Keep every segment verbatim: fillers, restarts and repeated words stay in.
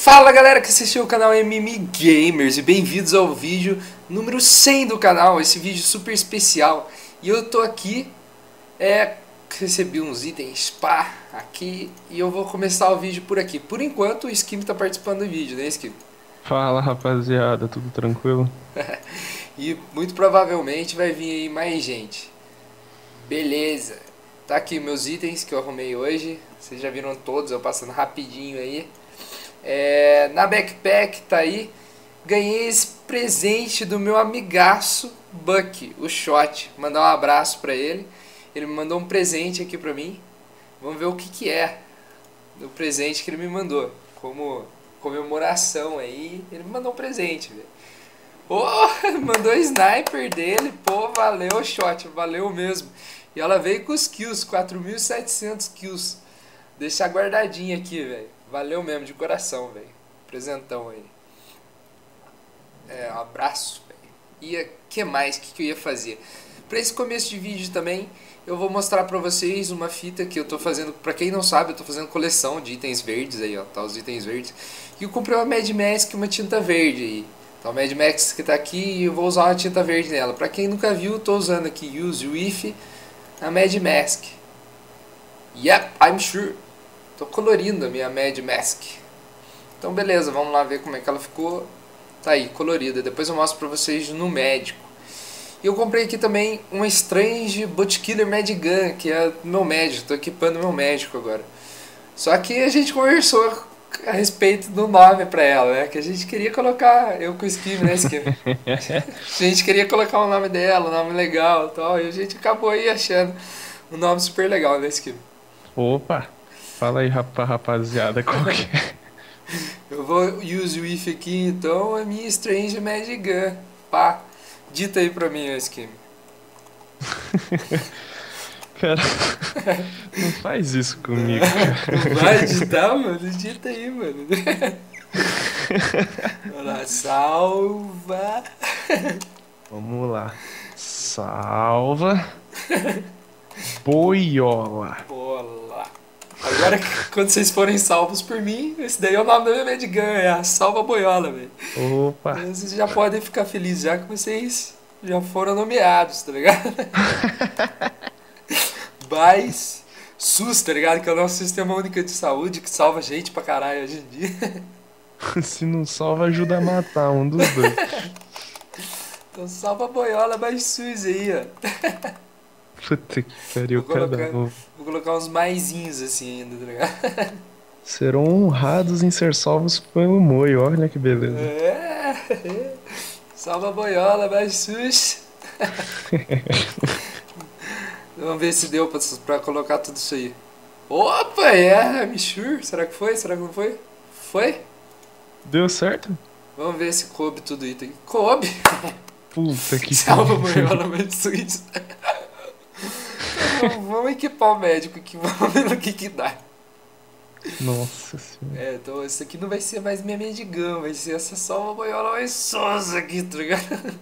Fala galera que assistiu o canal M M Gamers e bem-vindos ao vídeo número cem do canal, esse vídeo super especial. E eu tô aqui, é, recebi uns itens pá, aqui e eu vou começar o vídeo por aqui. Por enquanto o Skim tá participando do vídeo, né Skim? Fala rapaziada, tudo tranquilo? E muito provavelmente vai vir aí mais gente. Beleza, tá aqui meus itens que eu arrumei hoje, vocês já viram todos, eu passando rapidinho aí. É, na backpack tá aí, ganhei esse presente do meu amigaço Buck, o Shot. Mandar um abraço pra ele. Ele me mandou um presente aqui pra mim. Vamos ver o que que é o presente que ele me mandou. Como comemoração aí, ele me mandou um presente, velho. Oh, mandou o sniper dele, pô, valeu Shot, valeu mesmo. E ela veio com os kills, quatro mil e setecentos kills. Deixar guardadinho aqui, velho. Valeu mesmo, de coração, velho. Presentão aí. É, um abraço, velho. E o que mais? O que, que eu ia fazer? Pra esse começo de vídeo também, eu vou mostrar pra vocês uma fita que eu tô fazendo. Pra quem não sabe, eu tô fazendo coleção de itens verdes aí, ó. Tá os itens verdes. E eu comprei uma Mad Mask e uma tinta verde aí. Então a Mad Max que tá aqui e eu vou usar uma tinta verde nela. Pra quem nunca viu, eu tô usando aqui Use With a Mad Mask. Yep, I'm sure. Tô colorindo a minha Mad Mask. Então beleza, vamos lá ver como é que ela ficou. Tá aí, colorida. Depois eu mostro pra vocês no médico. E eu comprei aqui também uma Strange Botkiller Mad Gun, que é meu médico. Tô equipando meu médico agora. Só que a gente conversou a respeito do nome pra ela, né? Que a gente queria colocar, eu com o Skim, né, Skim? A gente queria colocar o nome dela, um nome legal e tal. E a gente acabou aí achando um nome super legal, né, Skim? Opa, fala aí rapa, rapaziada, qual que é? Eu vou use with aqui então a minha Strange Mad Gun. Pá, dita aí pra mim, Skim. Cara, não faz isso comigo, cara. Não vai digitar, mano? Dita aí, mano. Olha lá, salva. Vamos lá. Salva. Boiola. Bola. Agora, quando vocês forem salvos por mim, esse daí é o nome da minha Mad Gun, é a Salva Boiola, velho. Opa. Vocês já podem ficar felizes já que vocês já foram nomeados, tá ligado? Mas SUS, tá ligado? Que é o nosso Sistema Único de Saúde, que salva gente pra caralho hoje em dia. Se não salva, ajuda a matar um dos dois. Então salva a boiola mais SUS aí, ó. Puta que pariu, Vou cada colocar, um. vou colocar uns maisinhos assim ainda, tá ligado? Serão honrados em ser salvos pelo Moio, olha que beleza. É, salva a boiola mais SUS. Vamos ver se deu pra, pra colocar tudo isso aí. Opa, é, I'm sure. Será que foi? Será que não foi? Foi? Deu certo? Vamos ver se coube tudo isso aí. Coube! Puta que Salva a pariu. boiola mais SUS. Então, vamos equipar o médico aqui, vamos ver no que que dá. Nossa senhora. É, então esse aqui não vai ser mais minha mendigão, vai ser essa salva boiola mais sosa aqui, tá ligado?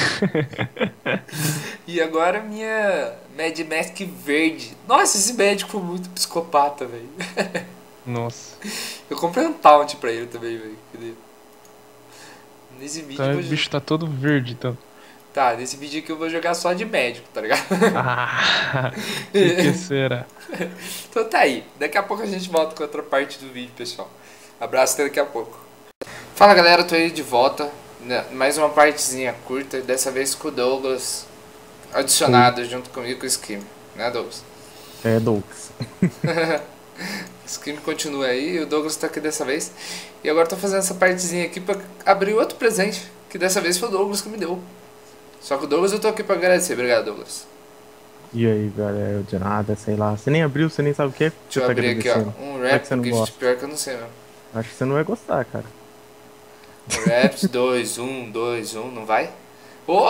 E agora minha Mad Mask verde. Nossa, esse médico foi muito psicopata, velho. Nossa. Eu comprei um taunt pra ele também, velho. Cadê? Nesse vídeo Tá, eu o vou... bicho tá todo verde, então. Tá, nesse vídeo aqui eu vou jogar só de médico, tá ligado? Ah, por que será? Então tá aí, daqui a pouco a gente volta com outra parte do vídeo, pessoal. Abraço até daqui a pouco. Fala galera, tô aí de volta, né? Mais uma partezinha curta, dessa vez com o Douglas adicionado Sim. junto comigo com o Skim, né Douglas? É, Douglas. O Skim continua aí e o Douglas tá aqui dessa vez. E agora tô fazendo essa partezinha aqui pra abrir outro presente, que dessa vez foi o Douglas que me deu. Só que o Douglas eu tô aqui pra agradecer, obrigado Douglas. E aí, galera, de nada, sei lá. Você nem abriu, você nem sabe o que é. Deixa eu tá abrir aqui, ó. Um é rap que gift, gosta? pior que eu não sei mesmo. Acho que você não vai gostar, cara. Raps dois, um, dois, um, não vai? Oh!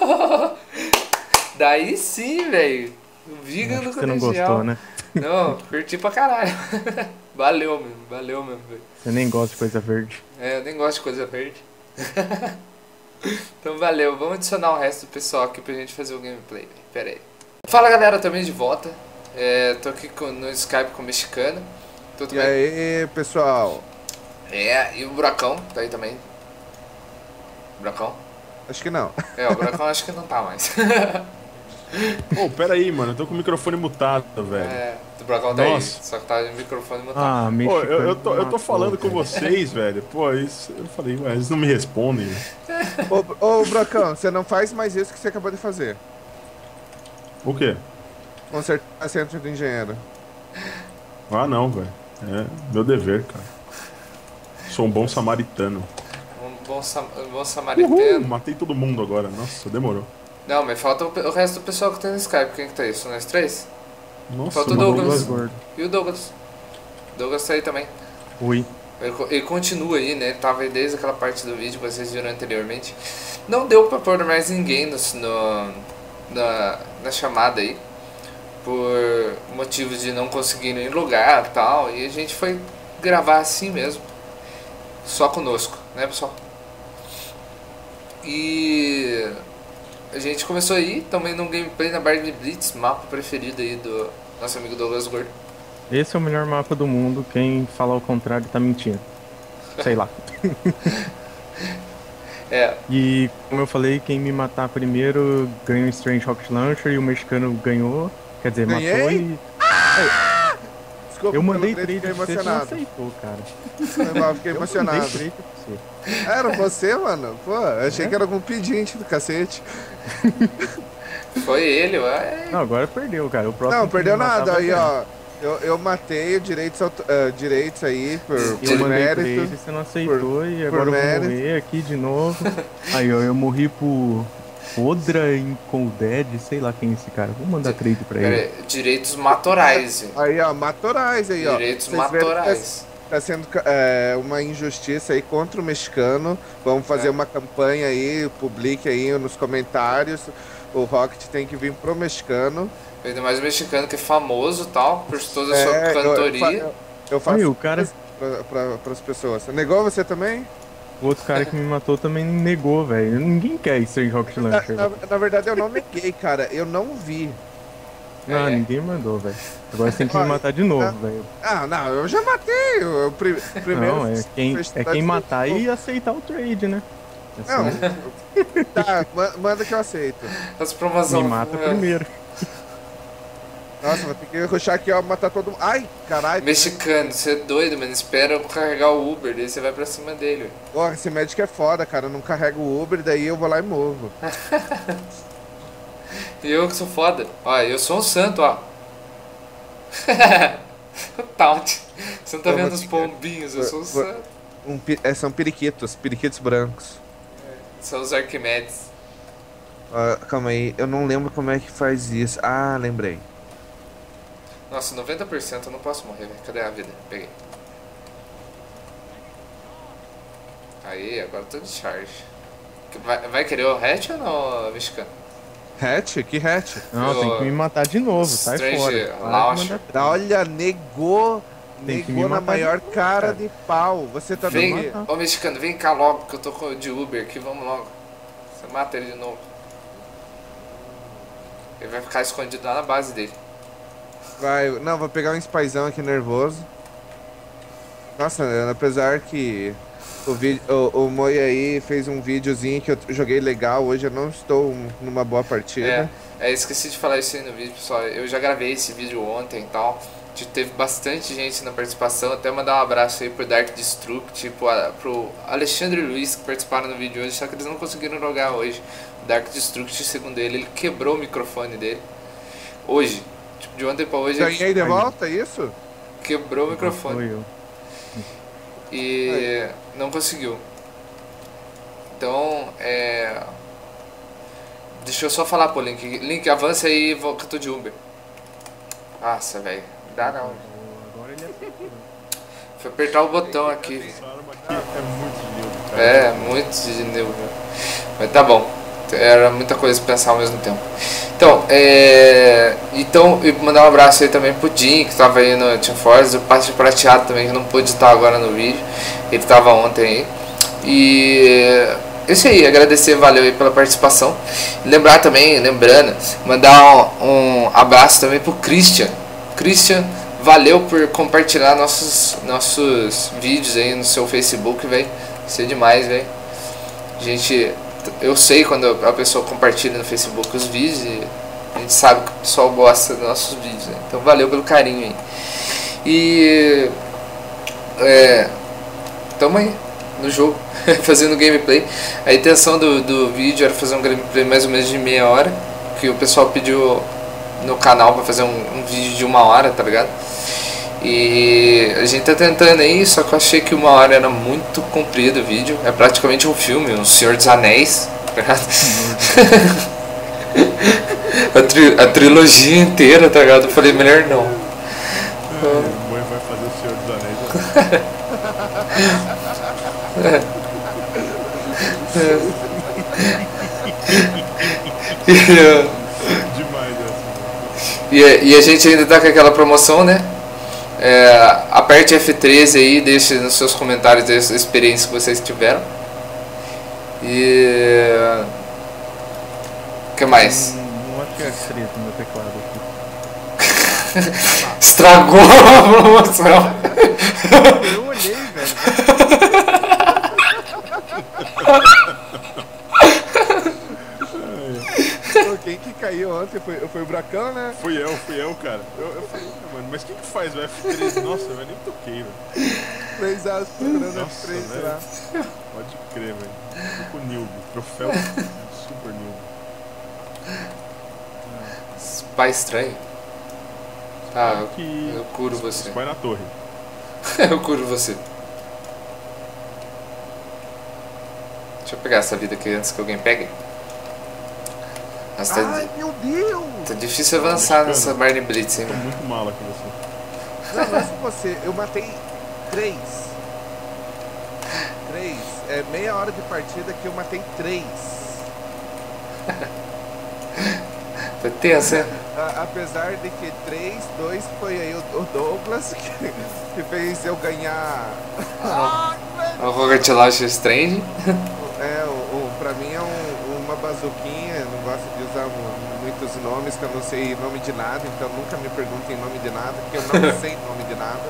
Daí sim, velho. Viga no Você não gostou, né? Não, curti pra caralho. Valeu mesmo, valeu mesmo, velho. Você nem gosta de coisa verde. É, eu nem gosto de coisa verde. Então valeu, vamos adicionar o resto do pessoal aqui pra gente fazer o gameplay. Pera aí. Fala galera, também de volta. É, tô aqui com, no Skype com o mexicano. Tô E também... aí, pessoal? É, e o Buracão tá aí também. Buracão? Acho que não. É, o Buracão acho que não tá mais. Pô, pera aí, mano. Eu tô com o microfone mutado, velho. É, o Buracão tá aí, Nossa. só que tá de microfone mutado. Ah, Pô, mexicano. eu, eu, tô, eu tô matou, falando com velho. vocês, velho. Pô, isso. Eu falei, ué, eles não me respondem, velho. Ô, ô, Brocão, você não faz mais isso que você acabou de fazer. O quê? Consertar centro do engenheiro. Ah, não, velho. É meu dever, cara. Sou um bom samaritano. Um bom, sam um bom Uhul, samaritano. matei todo mundo agora. Nossa, demorou. Não, mas falta o, o resto do pessoal que tem no Skype. Quem que tá aí? São nós três? Nossa, Falta o matou Douglas. dois gordos. E o Douglas. Douglas tá aí também. Ui. Ele, co- ele continua aí, né? Ele tava aí desde aquela parte do vídeo que vocês viram anteriormente. Não deu pra pôr mais ninguém no, no- na, na chamada aí. Por motivos de não conseguirem lugar e tal. E a gente foi gravar assim mesmo. Só conosco, né, pessoal? E a gente começou aí também num gameplay na Barbie Blitz, mapa preferido aí do nosso amigo Douglas Gordo. Esse é o melhor mapa do mundo. Quem falar o contrário tá mentindo. Sei lá. É, E como eu falei, quem me matar primeiro ganha o Strange Rocket Launcher e o mexicano ganhou. Quer dizer, matou Ganhei? e. Desculpa, Eu mandei pelo trade trade, pra fiquei você, você não emocionado. aceitou, cara. Foi mal, fiquei Eu emocionado. mandei trade pra você. Era você, mano? Pô, eu achei É? que era algum pedinte do cacete. foi ele, ué. Não, agora perdeu, cara. O próximo Não, que perdeu me matar nada. vai Aí, ganhar. ó. Eu, eu matei o direitos, auto- eh, direitos aí por, Eu por mandei mérito. trade, você não aceitou e agora eu vou mérito. morrer aqui de novo. Aí, ó, eu morri por Odra em Colded, sei lá quem é esse cara. Vou mandar trade pra Pera ele. aí, direitos matorais. Aí, ó, matorais aí, ó. Direitos Vocês viram que matorais. Tá sendo é, uma injustiça aí contra o mexicano. Vamos fazer É. uma campanha aí, publique aí nos comentários. O Rocket tem que vir pro mexicano. Ainda mais o mexicano que é famoso e tal, por toda a sua É, eu- eu, cantoria. fa- eu, eu faço Aí, o cara, pra, pra, pras pessoas. Negou você também? o outro cara que me matou também negou, velho. Ninguém quer Strange Rocket Na, Launcher. na, velho. na verdade, eu não neguei, cara. Eu não vi. Não, É. ninguém mandou, velho. Agora você tem que me matar de novo, velho. Ah, não, eu já matei. Eu, eu pri- primeiro. Não, é quem, fiz- é quem matar e aceitar o trade, né? Não, Assim, tá, ma- manda que eu aceito. As promoções. me mata primeiro. Nossa, vou ter que rushar aqui, ó, matar todo mundo. Ai, caralho. Mexicano, você é doido, mano. Espera eu carregar o Uber, daí você vai pra cima dele. ué. Porra, esse médico é foda, cara. Eu não carrego o Uber, daí eu vou lá e movo. E eu que sou foda. Ó, eu sou um santo, ó. Taunt. Você não tá Pô, vendo mas os que- pombinhos, eu sou um Pô, pô. santo. Um, pi- é, são periquitos, periquitos brancos. São os Arquimedes. Ah, calma aí, eu não lembro como é que faz isso. Ah, lembrei. Nossa, noventa por cento eu não posso morrer, velho. Cadê a vida? Peguei. Aí, agora eu tô de charge. Vai, vai querer o hatch ou não, mexicano? Hatch? Que hatch? Não, Eu- tem que me matar de novo, sai Strange fora. Para de Launcher. mandar trade. Olha, negou. Tem que Negou me na matar de maior novo, cara cara. de pau. Você tá Vem, vendo? matar. ô mexicano, vem cá logo que eu tô com- de Uber aqui, vamos logo. Você mata ele de novo. Ele vai ficar escondido lá na base dele. Vai, não, vou pegar um spyzão aqui nervoso. Nossa, apesar que o, vídeo, o, o Moi aí fez um videozinho que eu joguei legal, hoje eu não estou numa boa partida. É, é, esqueci de falar isso aí no vídeo, pessoal. Eu já gravei esse vídeo ontem e tal. Te- Teve bastante gente na participação. Até mandar um abraço aí pro Dark Destruct, tipo, a, pro Alexandre e Luiz que participaram no vídeo hoje, só que eles não conseguiram jogar hoje. O Dark Destruct, segundo ele, ele quebrou o microfone dele. Hoje. Tipo, de ontem pra hoje, ele Ganhei de volta, isso? quebrou o Foi microfone. eu. E não conseguiu. Então, é. Deixa eu só falar pro Link. Link, avança aí e vou que eu tô de Uber. Nossa, velho. Dá não. Agora ele aceitou. Foi apertar o botão aqui. Essa arma aqui é muito de neutro, cara. É, muito de neuro. Mas tá bom. Era muita coisa pra pensar ao mesmo tempo. Então, é. Então, e mandar um abraço aí também pro Jim, que tava aí no Team Force, o Passe Prateado também, que não pôde estar agora no vídeo. Ele tava ontem aí. E. Isso aí, agradecer, valeu aí pela participação. Lembrar também, lembrando, mandar um, um abraço também pro Christian. Christian, valeu por compartilhar nossos, nossos vídeos aí no seu Facebook, velho. Isso é demais, velho. Gente, eu sei quando a pessoa compartilha no Facebook os vídeos e a gente sabe que o pessoal gosta dos nossos vídeos, né? Então valeu pelo carinho aí. E é, tamo aí no jogo, fazendo gameplay. A intenção do, do vídeo era fazer um gameplay mais ou menos de meia hora, que o pessoal pediu no canal pra fazer um, um vídeo de uma hora, tá ligado? E a gente tá tentando aí, só que eu achei que uma hora era muito comprido o vídeo. É praticamente um filme, um Senhor dos Anéis, tá ligado? a, tri a trilogia inteira, tá ligado? Eu falei, melhor não. É, o Moi vai fazer o Senhor dos Anéis. é. É. Demais essa. E, e a gente ainda tá com aquela promoção, né? É, aperte F treze aí, deixe nos seus comentários essa experiência que vocês tiveram. E o que mais? Hum, não acho que é F treze no meu teclado aqui. Estragou a promoção. Eu olhei, velho. Pô, quem que caiu ontem foi, foi o Bracão, né? Fui eu, fui eu, cara. Eu, eu falei, mano, mas quem que faz o F treze? Nossa, eu nem toquei, velho. Três asas procurando Nossa, F três velho. lá. Pode crer, velho. Tipo Nildo, troféu super Nildo. Pai estranho. Ah, eu, Que eu curo você. vai na torre. Eu curo você. Deixa eu pegar essa vida aqui antes que alguém pegue. Nossa, tá, Ai, meu Deus! tá difícil avançar nessa Barney Blitz, hein? Tô muito mal aqui você. Não, não é só você. Eu matei três. Três. É meia hora de partida que eu matei três. Tá tenso, hein? A- apesar de que três, dois foi aí o, o Douglas que, que fez eu ganhar. O Rocket Launcher Strange. É, o, o, pra mim é um- uma bazuquinha, eu não gosto de usar mu- muitos nomes, que eu não sei nome de nada, então nunca me perguntem nome de nada, porque eu não sei nome de nada.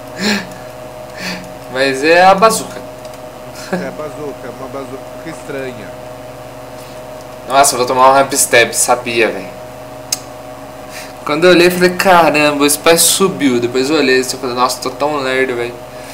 Mas é a bazuca. É bazuca, uma bazuca estranha. Nossa, eu vou tomar um ramp step, sabia, velho. Quando eu olhei, eu falei, caramba, esse pai subiu. Depois eu olhei e falei, nossa, tô tão lerdo, velho.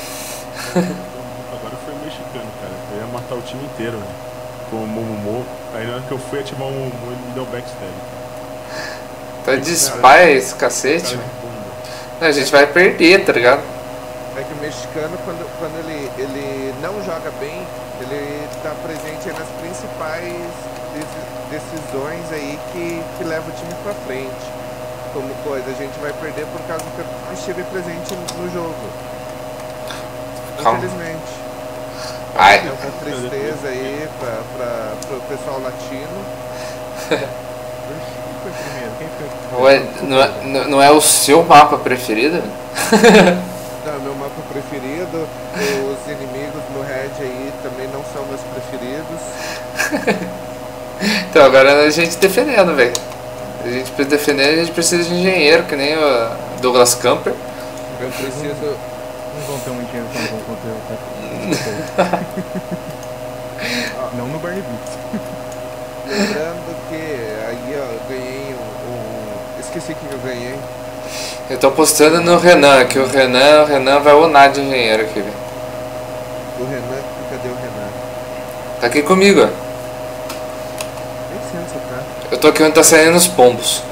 Agora foi o mexicano, cara. Eu ia matar o time inteiro, velho. Com o Momomo. Aí na hora que eu fui ativar o Momomo, ele me deu backstab. Tá de spy esse cacete, Cara, velho. bunda. A gente vai perder, tá ligado? É que o mexicano, quando, quando ele, ele não joga bem, ele tá presente aí nas principais deci- decisões aí que, que levam o time pra frente. Como coisa, a gente vai perder por causa que eu não estive presente no jogo. Calma. Infelizmente. Ai. É uma tristeza aí pra, pra, pro pessoal latino. Quem foi primeiro? Quem foi? Ué, não, é, não é o seu mapa preferido? Não, meu mapa preferido. Os inimigos no Red aí também não são meus preferidos. Então agora a gente defendendo, velho. A gente pra defender, a gente precisa de engenheiro, que nem o Douglas Camper. Eu preciso. Não vão ter um dinheiro que não vão conter, tá? Não no Barney Blitz. Lembrando que aí ó, eu ganhei um, um- esqueci o que eu ganhei. Eu tô apostando no Renan, que o Renan, o Renan vai onar de engenheiro aqui, velho. O Renan, cadê o Renan? Tá aqui comigo, ó. Licença, tá? Eu tô aqui onde tá saindo os pombos.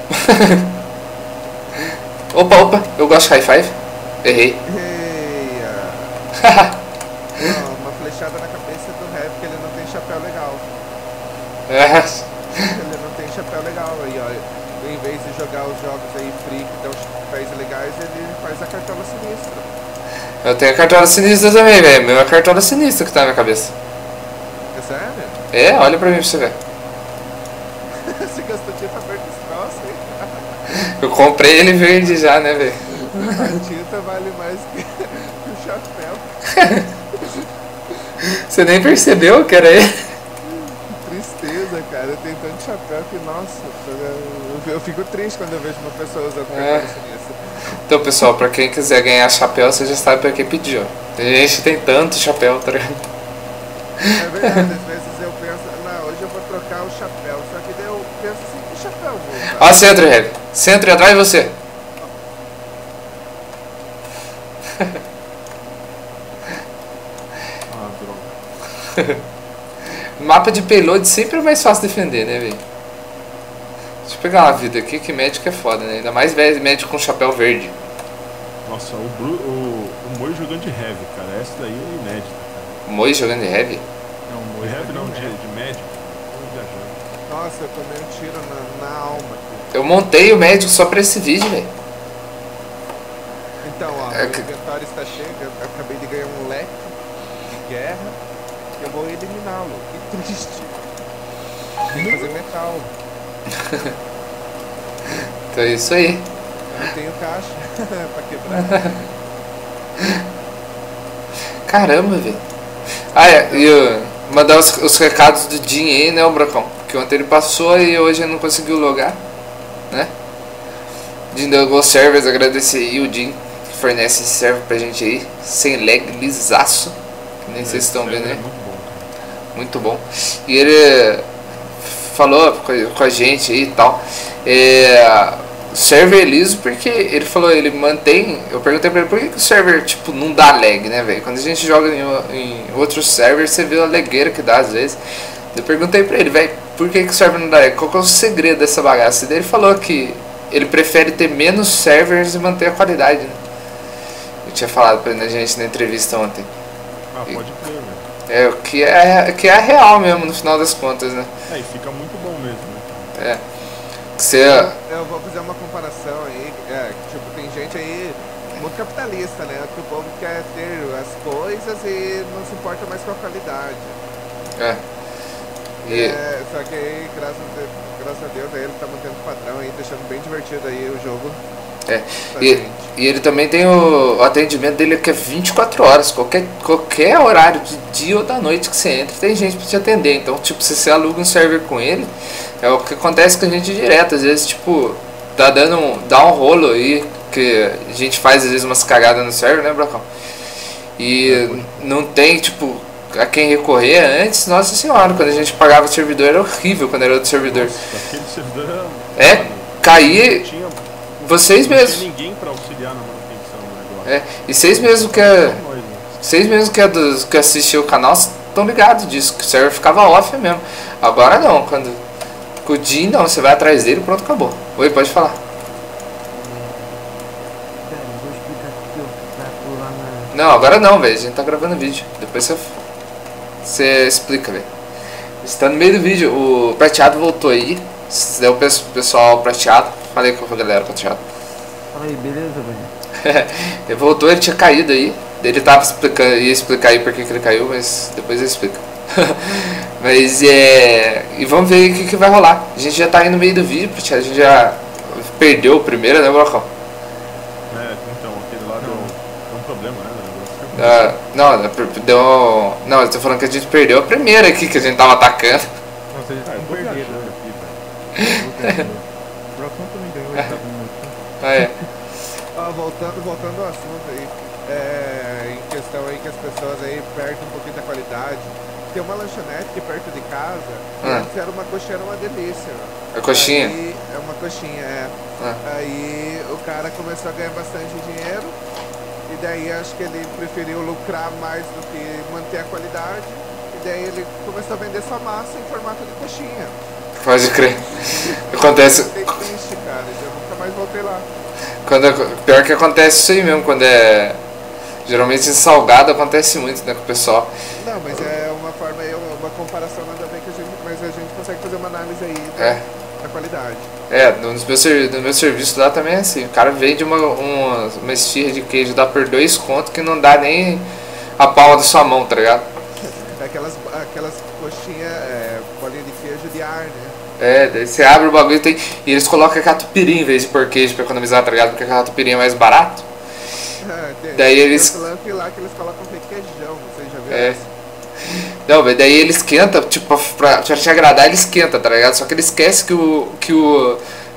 Opa, opa, eu gosto de high five. Errei. Eia! Não, uma flechada na cabeça do Rap, que ele não tem chapéu legal. É, Ele não tem chapéu legal aí, ó. Em vez de jogar os jogos aí free que dão chapéus legais, ele faz a cartola sinistra. eu tenho a cartola sinistra também, velho. Meu é a cartola sinistra que tá na minha cabeça. É sério? É, olha pra mim pra você ver. Você gastou tinta verde esse troço aí? Eu comprei ele verde já, né, velho? A tinta vale mais que, que o chapéu. Você nem percebeu que era ele? Tristeza, cara. Tem tanto chapéu que, nossa, eu, eu fico triste quando eu vejo uma pessoa usando É. cartola sinistra. Então, pessoal, pra quem quiser ganhar chapéu, você já sabe pra quem pedir, ó. Tem gente que tem tanto chapéu, tá ligado? É verdade, às vezes eu penso, não, hoje eu vou trocar o chapéu, só que daí eu penso assim, que chapéu eu vou usar? Ó, centro, Heavy. Centro atrás de você. Ah, droga. Mapa de payload sempre é mais fácil defender, né, velho? Deixa eu pegar uma vida aqui, que médico é foda, né? Ainda mais velho médico com chapéu verde. Nossa, o, Bru, o, o Moi jogando de heavy, cara. Essa daí é inédita, cara. Moi jogando de heavy? Não, De Moi heavy não, tá de, de de médico. Tô viajando. Nossa, eu tomei um tiro na, na alma aqui. Eu montei o médico só pra esse vídeo, velho. Então, ó, É o que- inventário está cheio, eu acabei de ganhar um leque de guerra, eu vou eliminá-lo. Que triste. Tem que fazer metal. Então é isso aí. Eu não tenho caixa pra quebrar. Caramba, velho. Ah, é, e eu mandar os, os recados do Jim aí, né, o Bracão? Que ontem ele passou e hoje ele não conseguiu logar, né? Jim da Go Servers, agradecer aí o Jim que fornece esse server pra gente aí, sem lag, lisaço. Que nem vocês estão vendo É aí. muito bom, cara. Muito bom. E ele falou com a, com a gente aí e tal. É, o server é liso porque ele falou, ele mantém. Eu perguntei pra ele por que, que o server tipo não dá lag, né, velho? Quando a gente joga em, em outros servers, você vê a lagueira que dá às vezes. Eu perguntei pra ele, velho, por que, que o server não dá lag? Qual que é o segredo dessa bagaça? E daí ele falou que ele prefere ter menos servers e manter a qualidade, né? Eu tinha falado pra gente na entrevista ontem. Ah, pode crer, velho. É, o que é, que é a real mesmo, no final das contas, né? É, e fica muito bom mesmo, né? É. Que você... Eu vou fazer uma comparação aí, é, tipo, tem gente aí muito capitalista, né? Que o povo quer ter as coisas e não se importa mais com a qualidade. É. E, É, só que aí, graças a, graças a Deus, aí ele tá mantendo o padrão aí, deixando bem divertido aí o jogo. é. pra E, gente. e ele também tem o, o atendimento dele que é vinte e quatro horas. Qualquer, qualquer horário de dia ou da noite que você entra, tem gente pra te atender. Então, tipo, se você aluga um server com ele, é o que acontece com a gente direto. Às vezes, tipo, tá dando um, dá um rolo aí, que a gente faz às vezes umas cagadas no server, né, Bracão? E não tem, tipo, a quem recorrer antes. Nossa senhora, quando a gente pagava o servidor era horrível quando era outro servidor. Nossa, aquele servidor É, era... caía Não tinha, vocês não mesmos. tinha ninguém pra auxiliar na manutenção do negócio. É, e vocês mesmos que Só é, nós, né? vocês mesmos que é dos que assistiam o canal estão ligados disso, que o server ficava off mesmo. Agora não, quando com o Jim não, você vai atrás dele e pronto, acabou. Oi, pode falar. Cara, eu vou explicar aqui que eu pra tu lá na. Não, agora não, velho. A gente tá gravando vídeo. Depois você você explica, velho. Está no meio do vídeo. O prateado voltou aí. Se der o pes- pessoal prateado. Falei com a galera prateado. Fala aí, beleza, velho? Ele voltou, ele tinha caído aí. Ele tava explicando, ia explicar aí por que que ele caiu, mas depois ele explica. Mas é. E vamos ver aí o que, que vai rolar. A gente já tá aí no meio do vídeo, prateado. A gente já perdeu o primeiro, né, Brocão? É, então, aquele lá deu, deu um problema, né? no negócio. Ah, não, deu. Não, eu tô falando que a gente perdeu a primeira aqui que a gente tava atacando. Não, vocês Ah, eu estão tô perdendo. viajando aqui, velho. O Brocão também ganhou, ele tava no Ah, é. Ó, voltando, voltando ao assunto aí, é, em questão aí que as pessoas aí perdem um pouquinho da qualidade. Tem uma lanchonete aqui perto de casa, que Ah. antes era uma coxinha, era uma delícia. A coxinha? Aí, é uma coxinha, é. Ah. Aí o cara começou a ganhar bastante dinheiro, e daí acho que ele preferiu lucrar mais do que manter a qualidade, e daí ele começou a vender sua massa em formato de coxinha. Pode crer. Acontece. Fiquei triste, cara, e eu nunca mais voltei lá. Quando, pior que acontece isso aí mesmo, quando é. Geralmente em salgado acontece muito, né, com o pessoal. Não, mas é uma forma aí, uma comparação nada a ver que a gente, mas a gente consegue fazer uma análise aí da, É. da qualidade. É, nos meus, ser- no meu serviço lá também é assim. O cara vende uma, uma, uma esfirra de queijo, dá por dois contos que não dá nem a palma da sua mão, tá ligado? É aquelas, aquelas coxinhas, é, bolinha de queijo de ar, né? É, daí você abre o bagulho e tem. E eles colocam catupiry em vez de pôr queijo pra economizar, tá ligado? Porque a catupiry é mais barato. É, tem, Daí tem eles- outro lance lá que eles colocam requeijão, vocês já viram? É. isso? Não, mas daí ele esquenta, tipo, pra, pra te agradar ele esquenta, tá ligado? Só que ele esquece que o. que o.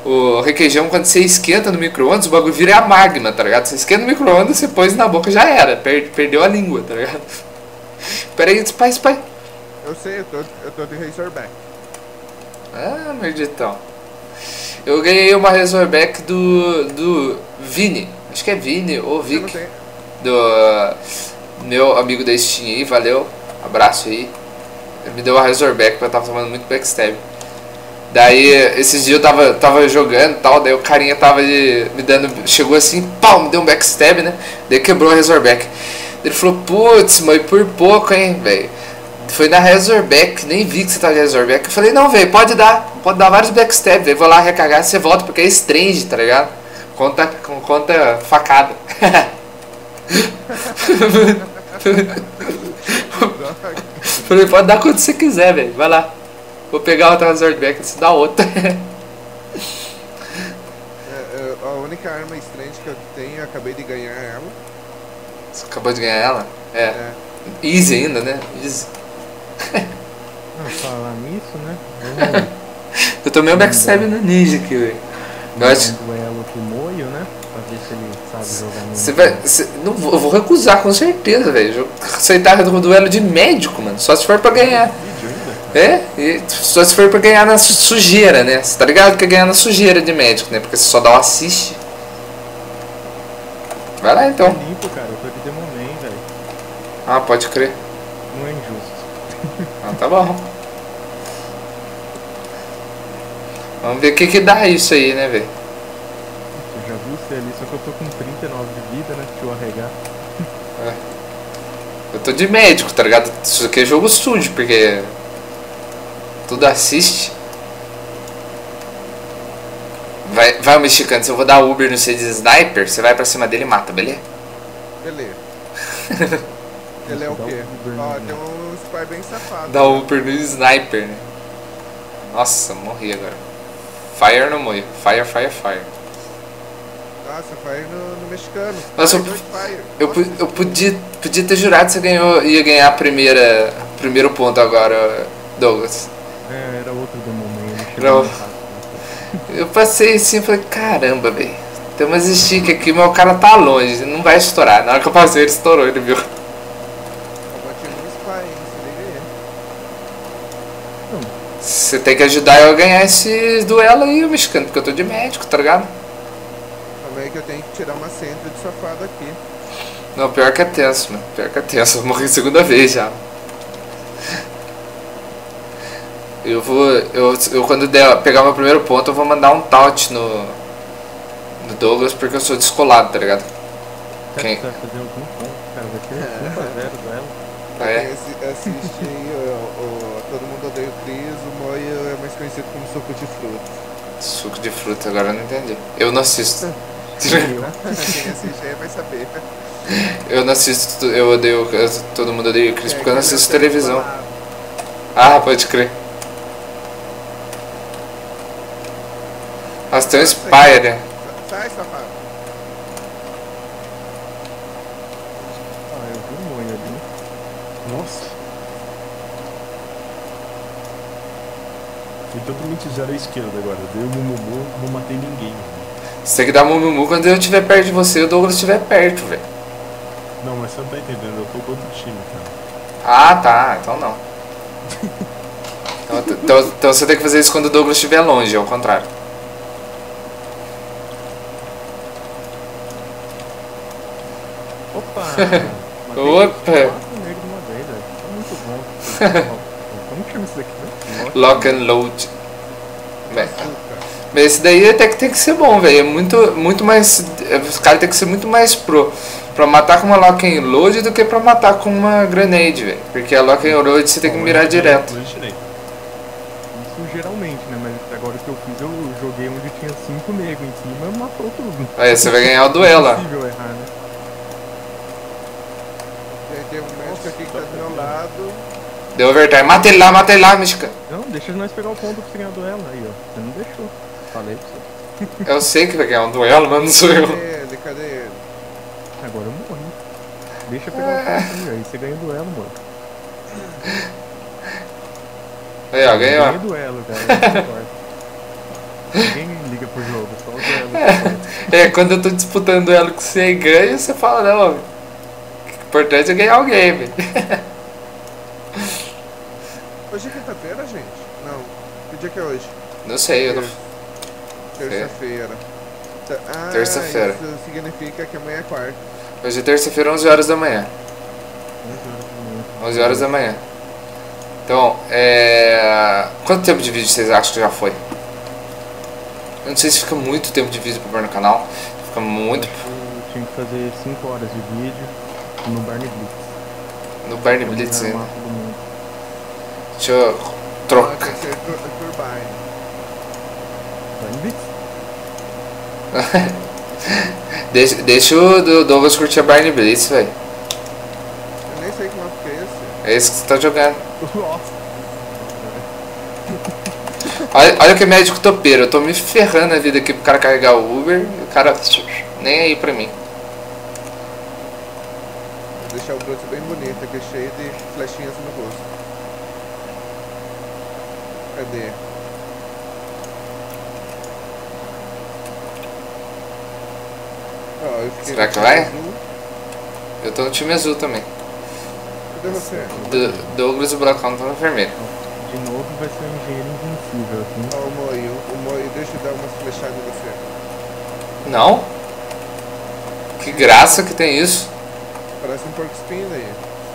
O requeijão, quando você esquenta no micro-ondas, o bagulho vira a magma, tá ligado? Você esquenta no micro-ondas, você pôs na boca, já era. Per perdeu a língua, tá ligado? Pera aí, pai, pai. Eu sei, eu tô, eu tô de Razorback. Ah, merditão. Eu ganhei uma Razorback do, do Vini. Acho que é Vini ou Você não Vic. tem? Do uh, meu amigo da Steam aí, valeu. Abraço aí. Ele me deu uma Razorback porque eu tava tomando muito backstab. Daí, esses dias eu tava, tava jogando e tal, daí o carinha tava de, me dando, chegou assim, pau, me deu um backstab, né? Daí quebrou a Razorback. Ele falou, putz, mãe, por pouco, hein, velho. Foi na Razorback, nem vi que você tava de Razorback. Eu falei, não, velho, pode dar, pode dar vários backstab, velho. Vou lá recarregar e você volta, porque é strange, tá ligado? Conta, conta facada. Falei, pode dar quando você quiser, velho, vai lá. Vou pegar outra Razorback e você dá outra. É, é, a única arma estranha que eu tenho, eu acabei de ganhar ela. Você acabou de ganhar ela? É. É. Easy ainda, né? Easy. Ah, falar nisso, né? Vamos Eu tomei um backstab no ninja aqui, velho. Eu dar acho. um duelo com o Moio, né? Pra ver se ele sabe jogar no. Você vai. Você, não vou, eu vou recusar, com certeza, velho. Aceitar um duelo de médico, mano. Só se for pra ganhar. Vídeo ainda? É? E só se for pra ganhar na sujeira, né? Você tá ligado que é ganhar na sujeira de médico, né? Porque você só dá um assist. Vai lá Tá então. limpo, cara. Eu tô de Demonman, velho. Ah, pode crer. Não é injusto. Ah, tá bom. Vamos ver o que que dá isso aí, né, velho? Você já viu você ali? Só que eu tô com trinta e nove de vida, né? Deixa eu arregar. Eu tô de médico, tá ligado? Isso aqui é jogo sujo, porque tudo assiste. Vai, vai o mexicano, se eu vou dar Uber no C de sniper, você vai pra cima dele e mata, beleza? Beleza. Ele é o Dá um quê? Uber Ó, no- tem um spy bem safado. Dá Uber no sniper, né? Nossa, morri agora. Fire no moio. Fire, fire, fire. Nossa, fire no, no mexicano. Nossa, Fire, dois fire. Eu, Nossa, pu- eu podia, podia ter jurado que você ganhou, ia ganhar a primeira, primeiro ponto agora, Douglas. É, era outro Demonman. Ele Não. chegou mais rápido. Eu passei assim e falei, caramba, velho. Tem umas stick aqui, mas o cara tá longe, não vai estourar. Na hora que eu passei, ele estourou, ele viu. eu bati no spy, hein? Se liga aí. Você tem que ajudar eu a ganhar esse duelo aí, mexicano, porque eu tô de médico, tá ligado? Calma aí que eu tenho que tirar uma centro de safado aqui. Não, pior que é tenso, mano. Pior que é tenso. Eu morri segunda vez já. Eu vou. Eu, eu quando der, pegar meu primeiro ponto, eu vou mandar um taunt no. No Douglas, porque eu sou descolado, tá ligado? Cara, Quem? você vai fazer algum ponto, cara. Vai ser cinco a zero duelo. Ah, é? Quem assi- assiste aí, o, o- Todo Mundo Odeia o Chris, o Moio é mais conhecido como Suco de Fruta. Suco de fruta, agora eu não entendi. Eu não assisto. Quem assiste aí vai saber. Eu não assisto. Eu odeio. eu- todo mundo odeia o Chris É, porque eu não que ele assisto é televisão. descolado. Ah, pode crer. Nossa, tem um Spire, né? Sai, safado. Ah, eu vi um Moio ali. Nossa. Foi totalmente zero à esquerda agora. Deu o Mumumu, não matei ninguém. Você tem que dar mumumu quando eu estiver perto de você e o Douglas estiver perto, velho. Não, mas você não tá entendendo, eu tô com outro time, cara. Ah, tá. Então não. Então, então, então você tem que fazer isso quando o Douglas estiver longe, ao contrário. Opa! Opa! Quatro negros de uma vez, velho. Tá muito bom. Como que chama isso daqui, né? Lock and load. Bem, Açúcar. mas esse daí até que tem que ser bom, velho. É muito, muito mais. Os caras tem que ser muito mais pro pra matar com uma lock and load do que pra matar com uma grenade, velho. Porque a lock and load você tem que mirar direto. Isso geralmente, né? Mas agora o que eu fiz, eu joguei onde tinha cinco negros em cima e matou tudo. Aí você vai ganhar o duelo, É ó. impossível errar, né? Tem, tem um médico aqui que tá do meu lado. Deu overtime. Mata ele lá, mata ele lá, mexicano. Não, deixa nós pegar o ponto pra você ganhar o duelo. Aí, ó. Você não deixou. Falei pra você. Eu sei que vai ganhar um duelo, mas não sou eu. Cadê ele? Cadê ele? Agora eu morri. Deixa eu pegar o ponto aí, aí você ganha o duelo, mano. Aí, ó, ganhou. Ganha o duelo, cara. Não importa. Ninguém liga por É, quando eu tô disputando duelo com você e ganho, você fala, não, o importante é ganhar alguém, velho. Hoje é quinta-feira, gente? Não. Que dia que é hoje? Não sei, eu não... Terça-feira. Ah, Terça-feira. isso significa que amanhã é quarta. Hoje é terça-feira, onze horas da manhã. onze horas da manhã. Então, é... quanto tempo de vídeo vocês acham que já foi? Eu não sei se fica muito tempo de vídeo pra pôr no canal. Fica muito... Eu tinha que fazer cinco horas de vídeo no Barney Blitz. No Barney Blitz, Pra né? armar todo mundo. Deixa eu Ah, trocar. tem que ser tur- Turbine. Barney Blitz? deixa, deixa o Douglas curtir a Barney Blitz, velho. Eu nem sei que mapa que é esse. É esse que você tá jogando. Nossa. Olha, olha que médico topeiro. Eu tô me ferrando a vida aqui pro cara carregar o Uber. E o cara nem aí pra mim. Vou deixar o broto bem bonito aqui, cheio de flechinhas no rosto. Cadê? Ó, eu fiquei Será no que time vai? azul. Eu tô no time azul também. Cadê você? Do, Douglas e o Bracão estão no vermelho. De novo vai ser um engenheiro invencível, assim. Ó, o Moi, o, o Moi, deixa eu dar umas flechadas em você. Não? Que graça que tem isso. Parece um porco espinho aí.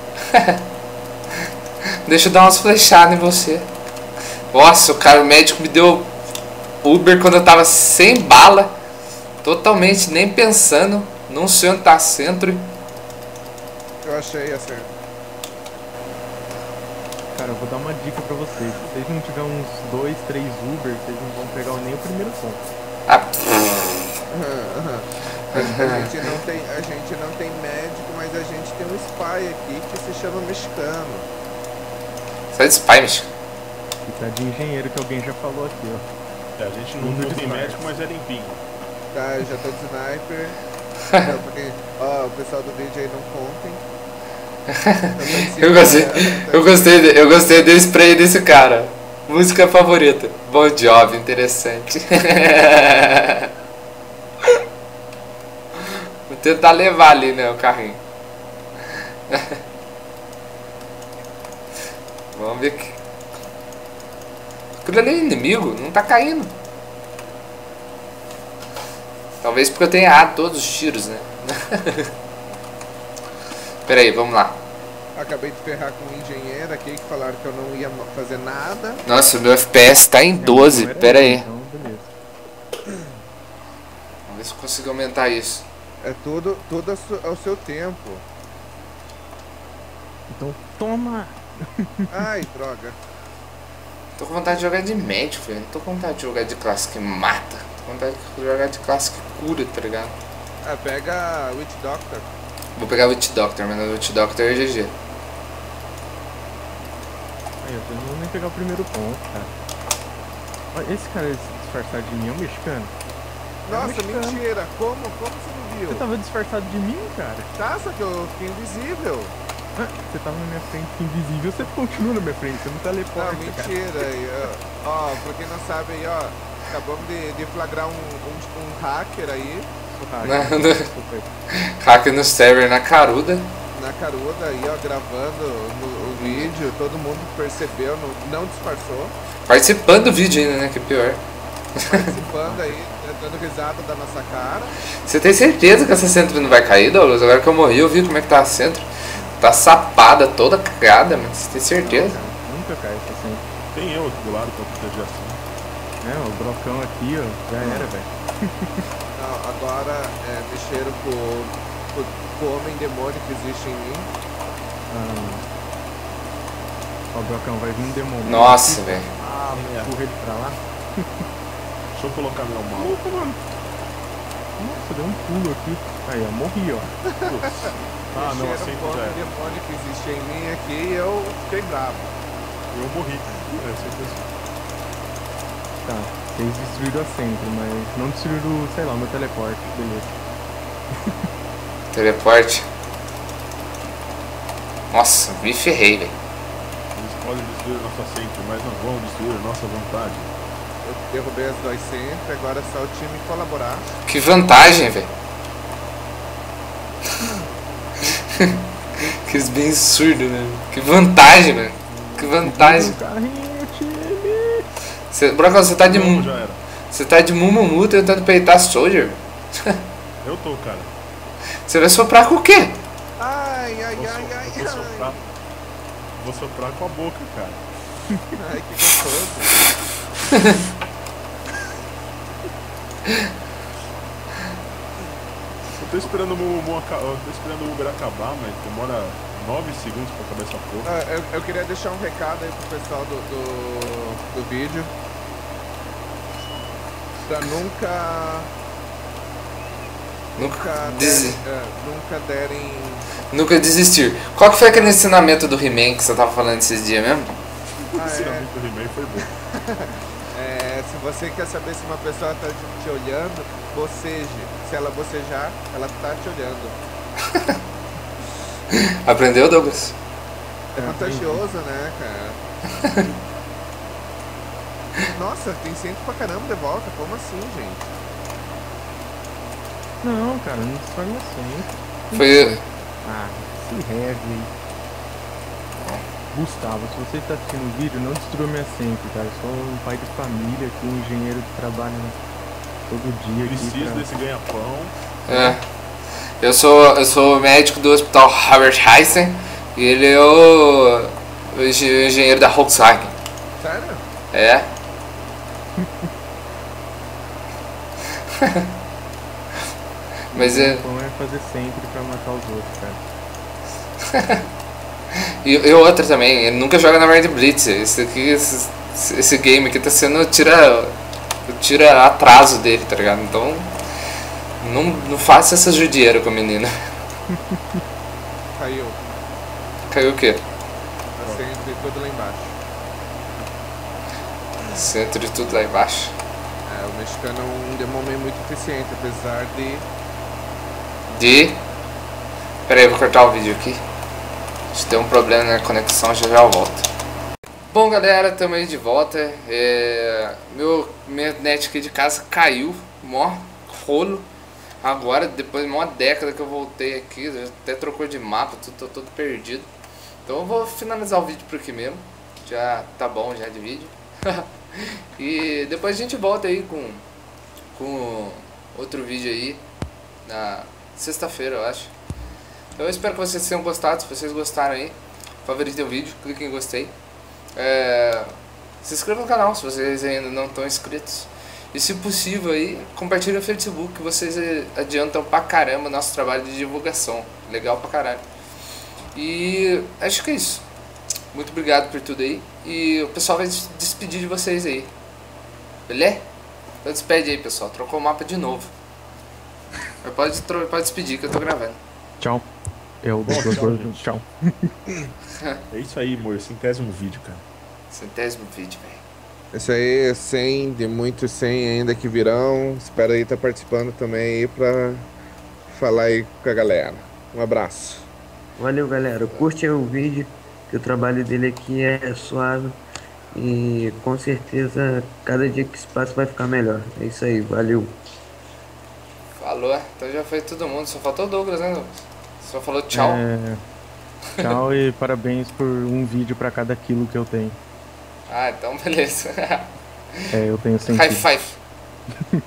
Deixa eu dar umas flechadas em você. Nossa, o cara, o médico me deu Uber quando eu tava sem bala. Totalmente, nem pensando. Não sei onde tá centro. Eu achei acerto. Cara, eu vou dar uma dica pra vocês. Se vocês não tiver uns dois, três Uber, vocês não vão pegar nem o primeiro ponto. Ah, Aham, aham. A, a gente não tem, a gente não tem médico, mas a gente tem um spy aqui que se chama mexicano. sai de spy, Micho. E tá de engenheiro que alguém já falou aqui, ó. É, a gente não, Mundo não de tem sniper. médico, mas é limpinho. Tá, eu já tô de sniper. Não, porque, ó, o pessoal do vídeo aí não contem. Eu gostei, eu gostei, de- eu gostei do spray desse cara. Música favorita. Bon Jovi, interessante. Vou tentar levar ali, né, o carrinho. Vamos ver que... Aquilo ali é inimigo, não tá caindo. Talvez porque eu tenha errado todos os tiros, né? Pera aí, vamos lá. Acabei de ferrar com um engenheiro aqui que falaram que eu não ia fazer nada. Nossa, o meu F P S tá em doze, Então era pera eu, aí. Então, beleza. Vamos ver se eu consigo aumentar isso. É tudo, tudo ao seu- ao seu tempo. Então, toma! Ai, droga. Tô com vontade de jogar de médico, velho. Não tô com vontade de jogar de classe que mata. Tô com vontade de jogar de classe que cura, tá ligado? Ah, pega Witch Doctor. Vou pegar o Witch Doctor, mas o Witch Doctor é G G. Aí, eu não vou nem pegar o primeiro ponto, cara. Olha, esse cara se disfarçar de mim é um mexicano. Nossa, mexicano. mentira. Como? Como você não viu? Você tava disfarçado de mim, cara? Tá, só que eu fiquei invisível. Ah, você tava na minha frente invisível, você continua na minha frente, você não teleporta, Não, cara. mentira. aí, ó. Ó, pra quem não sabe aí, ó. Acabamos de, de flagrar um, um, um hacker aí. Ah, Não, cara, não. desculpa aí. Hack no server na caruda. Na caruda aí, ó, gravando no, o vídeo. Todo mundo percebeu, não, não disfarçou. Participando do vídeo ainda, né? Que é pior. Participando aí, dando risada da nossa cara. Você tem certeza que essa centro não vai cair, Douglas? Agora que eu morri, eu vi como é que tá a centro. Tá sapada, toda cagada, mas você tem certeza? Cara, nunca cai essa sempre. Tem eu aqui do lado pra proteger assim. É, o brocão aqui, ó, já era, velho. Não, agora é, mexeram com, com, com o homem demônio que existe em mim. Ah, ó, o brocão vai vir um demônio. Nossa, velho. Ah, empurra ele pra lá. Deixa eu colocar meu mal. Opa, mano. Nossa, deu um pulo aqui. Aí, ó, morri, ó. Ah, não, Mexeram assim com o já homem é. demônio que existe em mim aqui e eu fiquei bravo. Eu morri. É, sempre assim. Tá, vocês destruíram a centro, mas não destruíram, sei lá, o meu teleporte, beleza. Teleporte. Nossa, me ferrei, velho. Eles podem destruir a nossa centro, mas não vão destruir a nossa vontade. Eu derrubei as dois sempre, agora é só o time colaborar. Que vantagem, velho. Que bem surdo, né? Que vantagem, velho. Que vantagem. Carrinho, time. Cê, Broca, você tá de Não, Mumu. já era. Você tá de Mumumu tentando peitar Soldier? Eu tô, cara. Você vai soprar com o quê? Ai, ai, Vou, so- ai, ai, vou soprar. ai. Vou soprar com a boca, cara. Ai, que gostoso. Eu tô esperando o Mumu aca- eu tô esperando o Uber acabar, mas demora nove segundos pra acabar essa porra. Ah, eu, eu queria deixar um recado aí pro pessoal do, do, do vídeo. Pra nunca. Nunca, Nunca des... derem, é, nunca derem. Nunca desistir. Qual que foi aquele ensinamento do He-Man que você tava falando esses dias mesmo? O Ah, ensinamento do He-Man foi bom. é, é, se você quer saber se uma pessoa tá te, te olhando, boceje. Se ela bocejar, ela tá te olhando. Aprendeu, Douglas? É contagioso, né, cara? Nossa, tem cento pra caramba de volta. Como assim, gente? Não, cara, não destrói meu sempre. Foi. Ah, se rege. Gustavo, se você tá assistindo o vídeo, não destrua minha sempre, cara. Eu sou um pai de família aqui, um engenheiro que trabalha todo dia aqui. Preciso pra- desse ganha-pão. É. Eu sou, eu sou médico do hospital Albert Einstein e ele é o, o engen- engenheiro da Volkswagen. Sério? É. Mas O é. pão é fazer sempre pra matar os outros, cara. E, e outra também, ele nunca joga na Red Blitz. Esse aqui, esse, esse game aqui tá sendo tira, tira atraso dele, tá ligado? Então não, não faça essa judiaira com a menina. Caiu. Caiu o quê? Acende tudo lá embaixo. Centro de tudo lá embaixo. É, o mexicano é um demônio muito eficiente, apesar de. De. Pera aí, eu vou cortar o vídeo aqui. Se tem um problema na conexão, já já eu volto. Bom, galera, estamos aí de volta. É... Meu, minha net aqui de casa caiu. Mó rolo. Agora, depois de uma década que eu voltei aqui, já até trocou de mapa, tudo, tô todo perdido. Então eu vou finalizar o vídeo por aqui mesmo. Já tá bom já de vídeo. E depois a gente volta aí com, com outro vídeo aí na sexta-feira, eu acho. Eu espero que vocês tenham gostado. Se vocês gostaram aí, favoritem o vídeo, cliquem em gostei. É, se inscrevam no canal se vocês ainda não estão inscritos. E se possível aí, compartilhem no Facebook, que vocês adiantam pra caramba o nosso trabalho de divulgação. Legal pra caralho. E acho que é isso. Muito obrigado por tudo aí. E o pessoal vai se despedir de vocês aí. Beleza? Então despede aí, pessoal. Trocou o mapa de novo. Mas pode, tro- pode despedir que eu tô gravando. Tchau. É o Douglas tchau, Gordon. Tchau. É isso aí, amor. Centésimo vídeo, cara. Centésimo vídeo, velho. Isso aí, cem de muitos cem ainda que virão. Espero aí estar participando também aí pra falar aí com a galera. Um abraço. Valeu, galera. Curte aí o vídeo, que o trabalho dele aqui é suave. E com certeza, cada dia que se passa vai ficar melhor. É isso aí, valeu. Falou. Então já foi todo mundo. Só faltou o Douglas, né, Douglas? Só falou tchau. É, tchau e parabéns por um vídeo pra cada quilo que eu tenho. Ah, então beleza. É, eu tenho cem High quilos. five.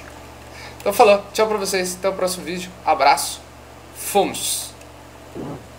Então falou. Tchau pra vocês. Até o próximo vídeo. Abraço. Fomos.